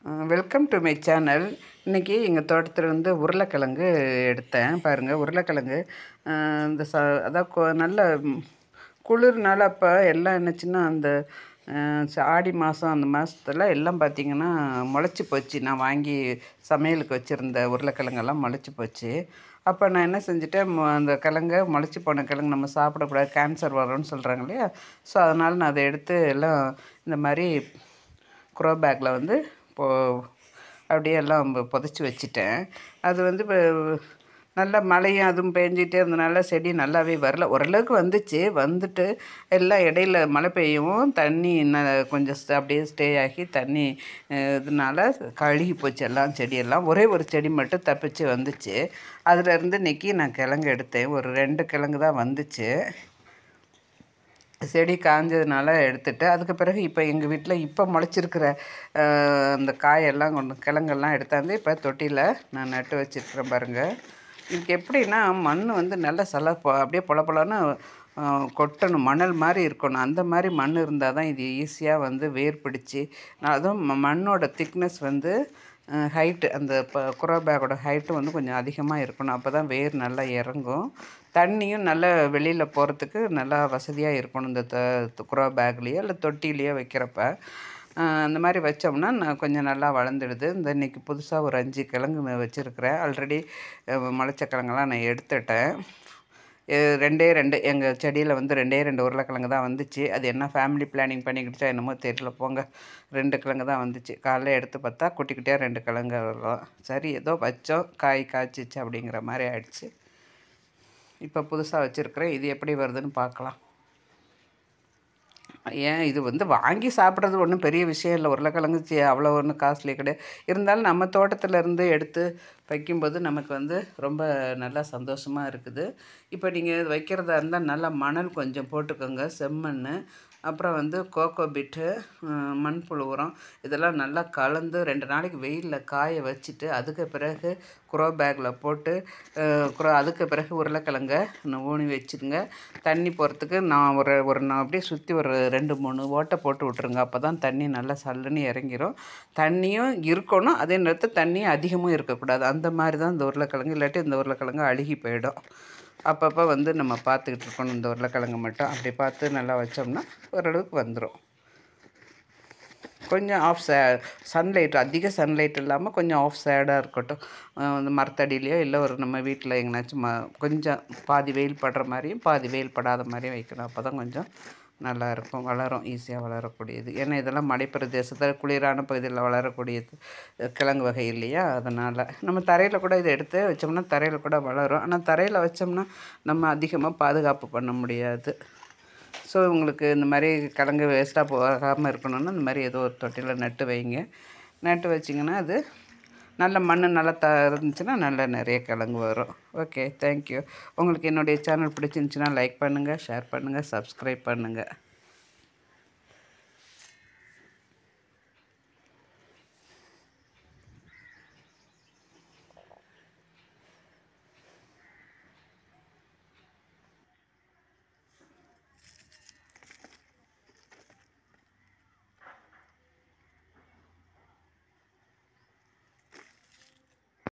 Welcome to my channel. இன்றைக்கி எங்கள் தோட்டத்துலேருந்து உருளைக்கிழங்கு எடுத்தேன். பாருங்கள், உருளைக்கிழங்கு இந்த அதான் நல்ல குளிர்னால அப்போ எல்லாம் என்னச்சுன்னா அந்த ஆடி மாதம் அந்த மாதத்துல எல்லாம் பார்த்திங்கன்னா முளைச்சி போச்சு. நான் வாங்கி சமையலுக்கு வச்சுருந்த உருளைக்கிழங்கெல்லாம் முளைச்சி போச்சு. அப்போ நான் என்ன செஞ்சுட்டேன், அந்த கிழங்க முளைச்சி போன கிழங்கு நம்ம சாப்பிடக்கூடாது, கேன்சர் வரும்னு சொல்கிறாங்க இல்லையா. ஸோ அதனால் நான் அதை எடுத்து எல்லாம் இந்த மாதிரி க்ரோ பேக்கில் வந்து அப்படியே எல்லாம் புதைச்சி வச்சுட்டேன். அது வந்து இப்போ நல்லா மழையும் அதுவும் பேஞ்சிகிட்டே இருந்தனால செடி நல்லாவே வரல. ஓரளவுக்கு வந்துட்டு எல்லாம் இடையில மழை பெய்யவும் தண்ணி கொஞ்சம் அப்படியே ஸ்டே ஆகி தண்ணி இதனால கழுகி போச்சு எல்லாம் செடியெல்லாம். ஒரே ஒரு செடி மட்டும் தப்பிச்சு வந்துச்சு. அதிலேருந்து இன்றைக்கி நான் கிழங்கு எடுத்தேன். ஒரு 2 கிழங்கு தான் வந்துச்சு. செடி காஞ்சதுனால எடுத்துட்டு, அதுக்கு பிறகு இப்போ எங்கள் வீட்டில் இப்போ முளைச்சிருக்கிற அந்த காயெல்லாம் கிழங்கெல்லாம் எடுத்தாந்து இப்போ தொட்டியில் நான் நட்டு வச்சுருக்கிறேன் பாருங்கள். இதுக்கு எப்படின்னா மண் வந்து நல்லா அப்படியே பொலன்னு கொட்டணும், மணல் மாதிரி இருக்கணும். அந்த மாதிரி மண் இருந்தால் தான் இது ஈஸியாக வந்து வேர் பிடிச்சி, அதுவும் மண்ணோட திக்னஸ் வந்து ஹைட்டு, அந்த க்ரோ பேக்கோட ஹைட்டு வந்து கொஞ்சம் அதிகமாக இருக்கணும். அப்போ தான் வேர் நல்லா இறங்கும். தண்ணியும் நல்லா வெளியில் போகிறதுக்கு நல்லா வசதியாக இருக்கணும் இந்த க்ரோ பேக்லேயோ இல்லை தொட்டிலேயோ வைக்கிறப்ப. அந்த மாதிரி வச்சோம்னா கொஞ்சம் நல்லா வளர்ந்துடுது. இன்றைக்கி புதுசாக ஒரு 5 கிழங்கு வச்சுருக்கிறேன். ஆல்ரெடி முளைச்ச கிழங்கெல்லாம் நான் எடுத்துட்டேன். 2 எங்கள் செடியில் வந்து 2 உருளைக்கிழங்கு தான் வந்துச்சு. அது என்ன ஃபேமிலி பிளானிங் பண்ணிக்கிடுச்சா என்னமோ தெரியல போங்க. 2 கிழங்கு தான் வந்துச்சு. காலைல எடுத்து பார்த்தா குட்டி குட்டியாக 2 கிழங்கு வரும். சரி, ஏதோ வச்சோம், காய் காய்ச்சிச்சு அப்படிங்கிற மாதிரி ஆயிடுச்சு. இப்போ புதுசாக வச்சுருக்கிறேன். இது எப்படி வருதுன்னு பார்க்கலாம். ஏன் இது வந்து வாங்கி சாப்பிட்றது ஒன்றும் பெரிய விஷயம் இல்லை. உருளைக்கிழங்கு அவ்வளோ ஒன்றும் காஸ்ட்லி கிடையாது. இருந்தாலும் நம்ம தோட்டத்திலேருந்து எடுத்து வைக்கும்போது நமக்கு வந்து ரொம்ப நல்லா சந்தோஷமாக இருக்குது. இப்போ நீங்கள் வைக்கிறதா இருந்தால் நல்லா மணல் கொஞ்சம் போட்டுக்கோங்க, செம்மண், அப்புறம் வந்து கோகோ பிட்டு, மண்புழு உரம் இதெல்லாம் நல்லா கலந்து 2 நாளைக்கு வெயிலில் காய வச்சுட்டு அதுக்கு பிறகு க்ரோ பேக்கில் போட்டு அதுக்கு பிறகு உருளைக்கிழங்க ஊனி வச்சுருங்க. தண்ணி போகிறதுக்கு நான் நான் அப்படியே சுற்றி ஒரு 2-3 ஓட்டை போட்டு விட்ருங்க. அப்போ தான் தண்ணி நல்லா சல்லுன்னு இறங்கிரும். தண்ணியும் இருக்கணும், அதே நேரத்தில் தண்ணியும் அதிகமும் இருக்கக்கூடாது. அந்த மாதிரி தான் இந்த உருளைக்கிழங்கு. இல்லாட்டி இந்த உருளைக்கிழங்கு அழுகி போயிடும். அப்பப்போ வந்து நம்ம பார்த்துக்கிட்டு இருக்கணும் இந்த உருளைக்கிழங்கு மட்டும். அப்படி பார்த்து நல்லா வச்சோம்னா ஓரளவுக்கு வந்துடும். கொஞ்சம் சன்லைட், அதிக சன்லைட் இல்லாமல் கொஞ்சம் ஆஃப் ஷேடாக இருக்கட்டும். இந்த மரத்தடியிலையோ இல்லை ஒரு நம்ம வீட்டில் எங்கேனாச்சும் கொஞ்சம் பாதி வெயில் படுற மாதிரியும் பாதி வெயில் படாத மாதிரியும் வைக்கணும். அப்போ தான் கொஞ்சம் நல்லாயிருக்கும், வளரும், ஈஸியாக வளரக்கூடியது. ஏன்னா இதெல்லாம் மலைப்பிரதேசத்தில் குளிரான பகுதியில் வளரக்கூடியது கிழங்கு வகை இல்லையா. அதனால் நம்ம தரையில் கூட இதை எடுத்து வச்சோம்னா தரையில் கூட வளரும். ஆனால் தரையில் வச்சோம்னா நம்ம அதிகமாக பாதுகாப்பு பண்ண முடியாது. ஸோ உங்களுக்கு இந்த மாதிரி கிழங்கு வேஸ்ட்டாக போகாமல் இருக்கணும்னா இந்த மாதிரி ஏதோ ஒரு தொட்டியில் நட்டு வைங்க. நட்டு வச்சிங்கன்னா அது நல்ல மண் நல்லா இருந்துச்சுன்னா நல்லா நிறைய கிழங்கு வரும். Okay, thank you. உங்களுக்கு என்னுடைய சேனல் பிடிச்சிருந்துச்சின்னா லைக் பண்ணுங்கள், ஷேர் பண்ணுங்கள், சப்ஸ்கிரைப் பண்ணுங்கள்.